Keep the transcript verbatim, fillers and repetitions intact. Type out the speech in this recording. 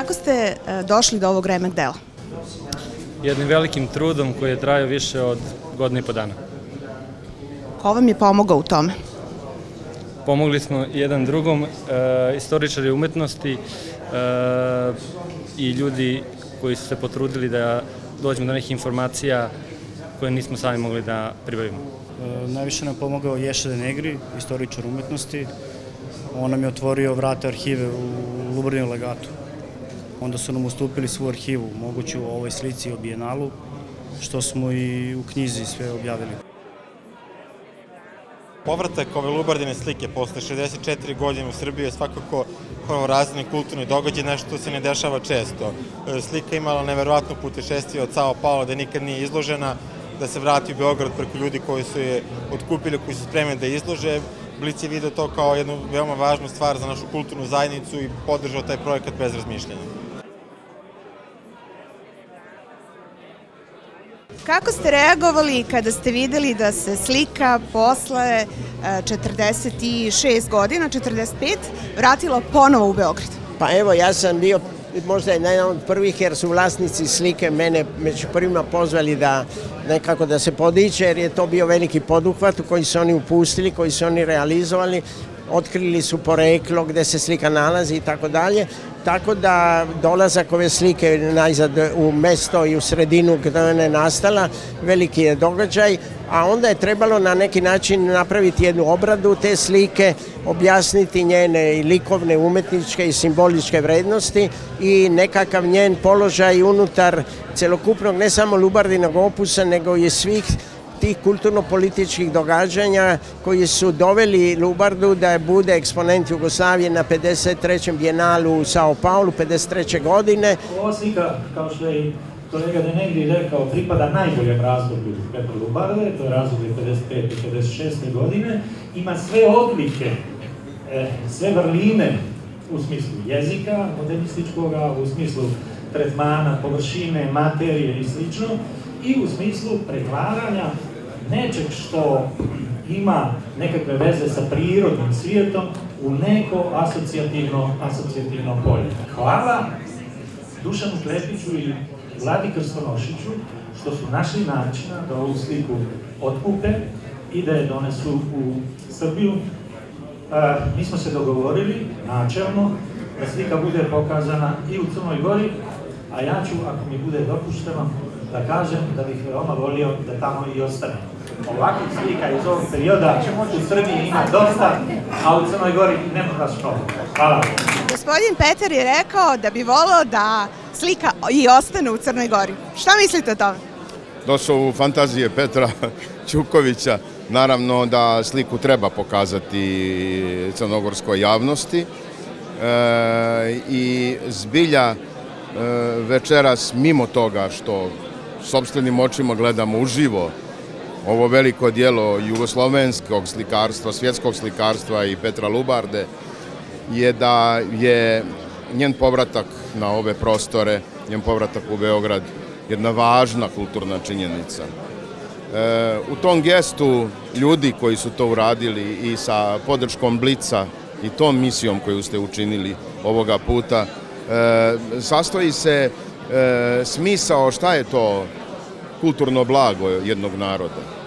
Kako ste došli do ovog remek dela? Jednim velikim trudom koji je trajao više od godine i po dana. Ko vam je pomogao u tome? Pomogli smo jedan drugom, e, istoričari umetnosti e, i ljudi koji su se potrudili da dođemo do nekih informacija koje nismo sami mogli da pribavimo. E, najviše nam pomogao Ješa De Negri, istoričar umetnosti. On nam je otvorio vrata arhive u Lubardinom legatu. Onda su nam ustupili svu arhivu, moguću o ovoj slici o Bijenalu, što smo i u knjizi sve objavili. Povratak ove Lubardine slike posle šezdeset četiri godine u Srbiji je svakako prvorazredni kulturni događaj, nešto što se ne dešava često. Slika imala neverovatno putešestvije od Sao Paula, da nikad nije izložena, da se vrati u Beograd preko ljudi koji su je otkupili, koji su spremni da izlože. Blic je video to kao jednu veoma važnu stvar za našu kulturnu zajednicu i podržao taj projekat bez razmišljanja. Kako ste reagovali kada ste videli da se slika posle četrdeset šest godina, četrdeset pet, vratila ponovo u Beograd? Pa evo, ja sam bio možda jedan od prvih, jer su vlasnici slike mene među prvima pozvali da nekako da se podiče, jer je to bio veliki poduhvat u koji su oni upustili, koji su oni realizovali. Otkrili su poreklo gde se slika nalazi i tako dalje. Tako da dolazak ove slike najzad u mesto i u sredinu gde ona je nastala, veliki je događaj, a onda je trebalo na neki način napraviti jednu obradu te slike, objasniti njene i likovne, umetničke i simboličke vrednosti i nekakav njen položaj unutar celokupnog, ne samo Lubardinog opusa, nego i svih tih kulturno-političkih događanja koji su doveli Lubardu da bude eksponent Jugoslavije na pedeset trećem Bijenalu u Sao Paulu pedeset treće godine. Ova slika, kao što je i kolega De Negri rekao, pripada najboljem razdoblju Petra Lubarde, to je razdoblje pedeset pete do pedeset šeste godine, ima sve odlike, sve vrline u smislu jezika modernističkoga, u smislu tretmana, površine, materije i slično, i u smislu pretvaranja nečeg što ima nekakve veze sa prirodnim svijetom u neko asocijativno, asocijativno polje. Hvala Dušanu Klepiću i Vladi Krstonošiću što su našli načina da ovu sliku otkupe i da je donesu u Srbiju. E, mi smo se dogovorili načelno da slika bude pokazana i u Crnoj Gori, a ja ću, ako mi bude dopušteno, da kažem da bih veoma volio da tamo i ostane. Ovakvih slika iz ovog perioda u Srbiji ima dosta, a u Crnoj Gori nema baš mnogo. Hvala. Gospodin Petar je rekao da bi voleo da slika i ostane u Crnoj Gori. Šta mislite o tome? To su fantazije Petra Ćukovića. Naravno da sliku treba pokazati crnogorskoj javnosti i zbilja večeras, mimo toga što sopstvenim očima gledamo uživo ovo veliko dijelo jugoslovenskog slikarstva, svjetskog slikarstva i Petra Lubarde, je da je njen povratak na ove prostore, njen povratak u Beograd, jedna važna kulturna činjenica. E, u tom gestu ljudi koji su to uradili i sa podrškom Blica i tom misijom koju ste učinili ovoga puta, e, sastoji se e, smisao šta je to kulturno blago jednog naroda.